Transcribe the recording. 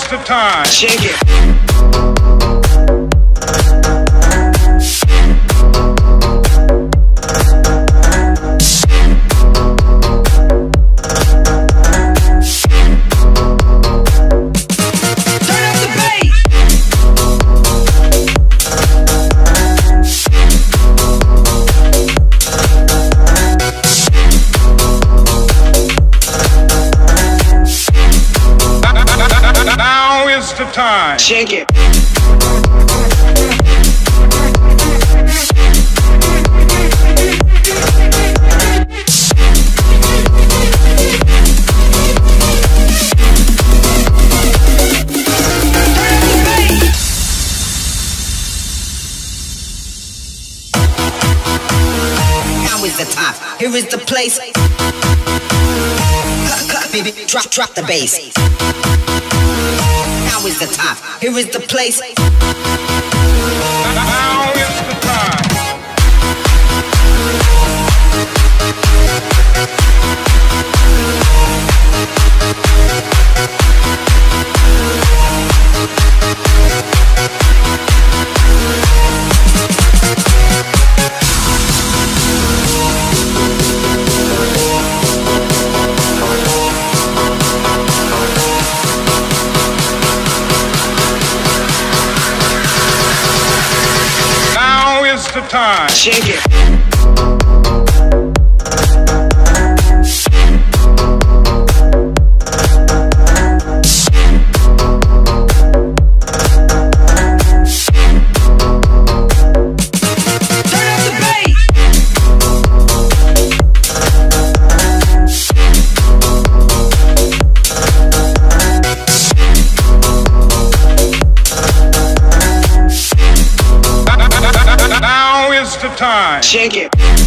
the time. Shake it. The time. Shake it. Now is the time. Here is the place. Cut, baby, drop the bass. Now is the time. Here is the place. Now is the time. The time. Shake it. The time. Shake it.